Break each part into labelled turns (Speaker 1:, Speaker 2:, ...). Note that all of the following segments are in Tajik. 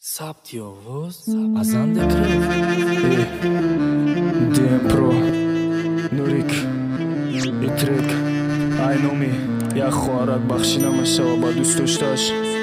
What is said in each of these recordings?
Speaker 1: Saptiovoz, Azande Crev,
Speaker 2: DM Pro, Nurik, Itrek, Айноми, я خوارак бахшинам шава ба дӯстдоштааш.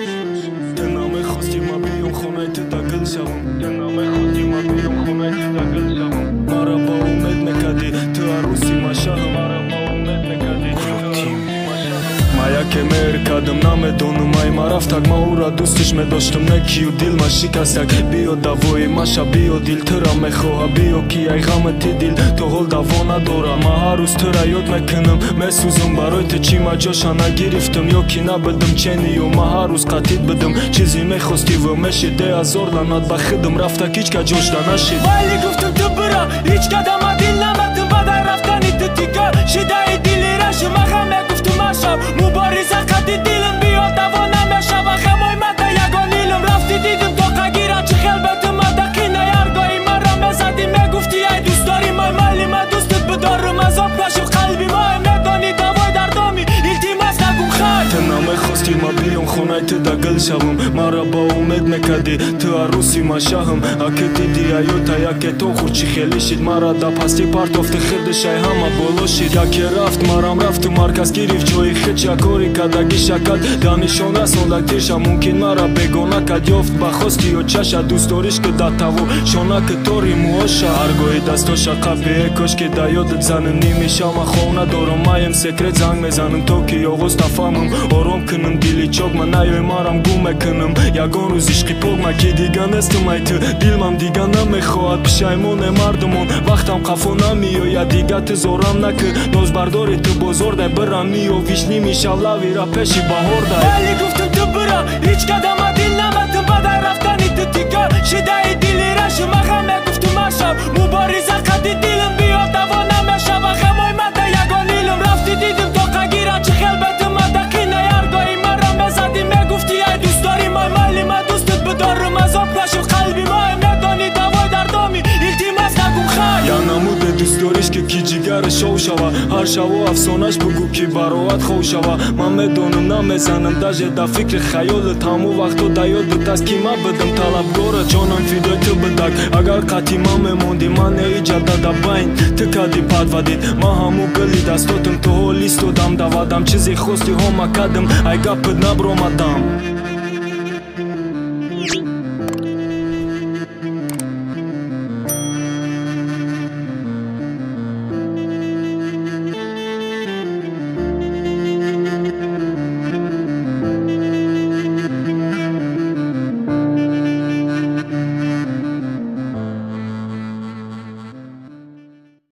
Speaker 2: Динаме хости ма биём хонаи ту дагил шавам. Динаме хости ма биём хонаи ту дагил шавам. Мара ба умед мекарди ту арӯси машаҳам. Мара ба умед мекарди ту арӯси машаҳам. Ма яке меҳр кардам намедонам ай ма рафтак. Ма ӯра дӯстиш медоштам не кию дилма шикастак. Биё давои маша биё дил тӯра мехоҳа. Биё ки ай ғами ти дил то ҳол даво надорам. Ма ҳар рӯз тӯра ёд мекунам месӯзам барои ту чи ма ҷоша нагирифтам ё ки набидам чени ё ма ҳар рӯз қатид бидам чизе мехостиву мешиде ҳазор ланат ба хидам рафтак ҳичка ҷошта нашид. Вайли гуфтам ту бира ҳич қадама дил намадам бадай рафтани ту тика шидаи дили раша ма ҳам мегуфтам ашав мубориза қади дилам биё даво намешава хамой мада ягон илм рафти дидим то қагира чи хел бетум адақина яргои мара мезади мегуфти ай дӯст дори май майли ма дӯстат бидорум азоб кашу қалби май медони давои дардоми илтимос нагум хай ту намехости ма биём хонаи ту дагил шавам. Мара ба умед мекарди ту арӯси машаҳам. Аки диди аёта яке то хурчи хели шид мара да пасти партофти хирдишай ҳама боло шид. Яке рафт марам рафту марказ гирифт ҷои хича кори кадаги шакат да нишон расондак тиша мумкин мара бегона кад ёфт ба хости ё чаша дӯстдориш ки да таво шонаки тори муоша ҳаргоҳи дастоша қапие кошки да ёдат занам ними шама хов надорам маем секрет занг мезанам то ки оғоз тафаҳмам ором кунам дили чок ма наёй марам гум мекунам ягон рӯз ишқи пок ма ки дига нестам ай ту дилмам дига намехоҳад пишаймоне мардумон вақтам қафо намиёяд дига ту зорам накун нозбардори ту бозордай бирам миё вишними шавлавира пеши баҳордай. Вайли гуфтам ту бира ҳич қадама дил намадам бадай рафтани ту тика шидаи дили раша ма ҳам мегуфтам ашав мубориза қади дилам биё даво намешава хамой мада ягон илм рафти дидим то қагира чи хел бетум адақина яргои мара мезади мегуфти ай дӯст дори май майли ма дӯстат бидорум азоб кашу қалби май медони давои дардоми илтимос нагум хай я намуде дӯстдориш ки ҷигари шов шава ҳар шаво афсонаш бугӯ ки бароат хов шава ман медонам намезанам даже да фикри хаёлат ҳамо вақтҳо да ёдат аст ки ман бидам талабгора ҷонам фидои ту бидак агар қатъи ман мемонди ман неиҷада да байн ту кади падвадид ман ҳамо гили дастотам то ҳол истодам давадам чизе хости ҳома кадам ай гапит набромадам.